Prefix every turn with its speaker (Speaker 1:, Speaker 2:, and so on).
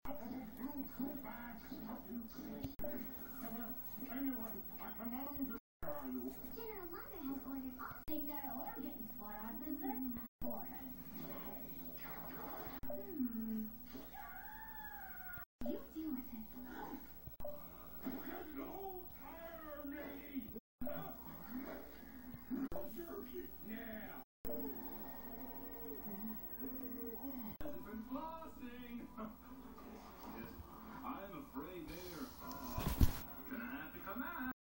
Speaker 1: General Mother has ordered all. Think that order getting spot on dessert for her.